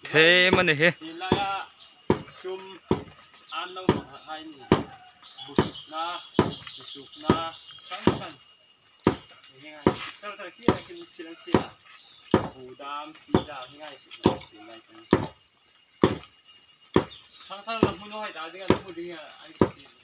thế mà này he thì là chum ăn đâu hay nhỉ busuk na kan nghe ngay tao tao kia là cái chuyện gì à bù đam xì ra nghe ngay chuyện này thằng thằng làm muốn nói đã tiếng là muốn tiếng anh